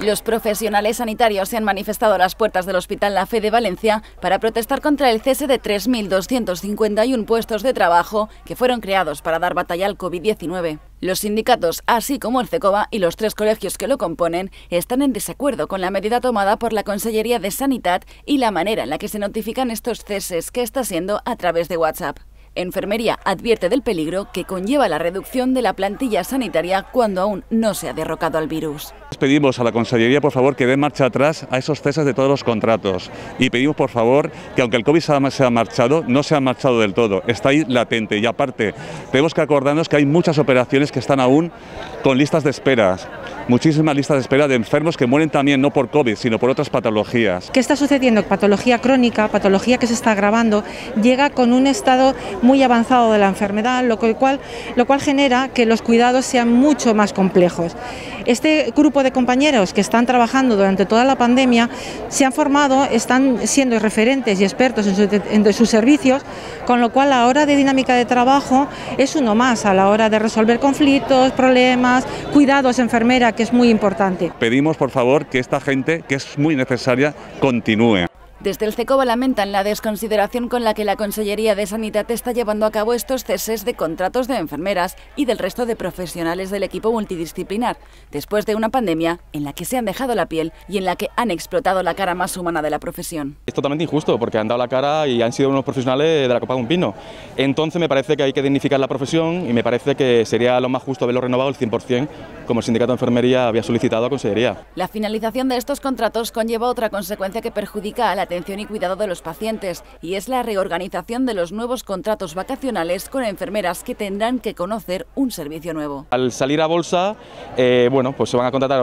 Los profesionales sanitarios se han manifestado a las puertas del Hospital La Fe de Valencia para protestar contra el cese de 3.251 puestos de trabajo que fueron creados para dar batalla al COVID-19. Los sindicatos, así como el CECOBA y los 3 colegios que lo componen, están en desacuerdo con la medida tomada por la Consellería de Sanidad y la manera en la que se notifican estos ceses, que está siendo a través de WhatsApp. Enfermería advierte del peligro que conlleva la reducción de la plantilla sanitaria cuando aún no se ha derrocado al virus. Pedimos a la Consellería, por favor, que dé marcha atrás a esos ceses de todos los contratos y pedimos, por favor, que aunque el COVID se ha marchado, no se ha marchado del todo, está ahí latente y aparte tenemos que acordarnos que hay muchas operaciones que están aún con listas de espera, muchísimas listas de espera de enfermos que mueren también no por COVID, sino por otras patologías. ¿Qué está sucediendo? Patología crónica, patología que se está agravando, llega con un estado muy avanzado de la enfermedad, lo cual genera que los cuidados sean mucho más complejos. Este grupo de compañeros que están trabajando durante toda la pandemia se han formado, están siendo referentes y expertos en sus servicios, con lo cual la hora de dinámica de trabajo es uno más a la hora de resolver conflictos, problemas, cuidados enfermera, que es muy importante. Pedimos, por favor, que esta gente, que es muy necesaria, continúe. Desde el CECOBA lamentan la desconsideración con la que la Consellería de Sanidad está llevando a cabo estos ceses de contratos de enfermeras y del resto de profesionales del equipo multidisciplinar, después de una pandemia en la que se han dejado la piel y en la que han explotado la cara más humana de la profesión. Es totalmente injusto porque han dado la cara y han sido unos profesionales de la copa de un pino. Entonces me parece que hay que dignificar la profesión y me parece que sería lo más justo haberlo renovado el 100%, como el sindicato de enfermería había solicitado a Consellería. La finalización de estos contratos conlleva otra consecuencia que perjudica a la atención y cuidado de los pacientes, y es la reorganización de los nuevos contratos vacacionales con enfermeras que tendrán que conocer un servicio nuevo. Al salir a bolsa, pues se van a contratar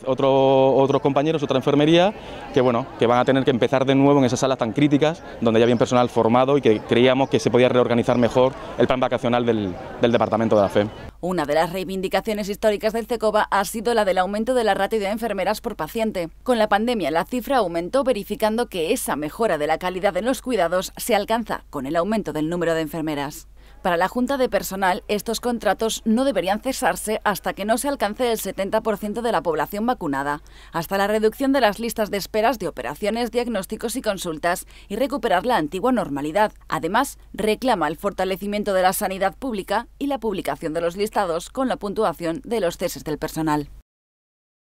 otros compañeros, otra enfermería, que van a tener que empezar de nuevo en esas salas tan críticas, donde ya había personal formado y que creíamos que se podía reorganizar mejor el plan vacacional del Departamento de la FE. Una de las reivindicaciones históricas del CECOBA ha sido la del aumento de la ratio de enfermeras por paciente. Con la pandemia la cifra aumentó, verificando que esa mejora de la calidad en los cuidados se alcanza con el aumento del número de enfermeras. Para la Junta de Personal, estos contratos no deberían cesarse hasta que no se alcance el 70% de la población vacunada, hasta la reducción de las listas de esperas de operaciones, diagnósticos y consultas y recuperar la antigua normalidad. Además, reclama el fortalecimiento de la sanidad pública y la publicación de los listados con la puntuación de los ceses del personal.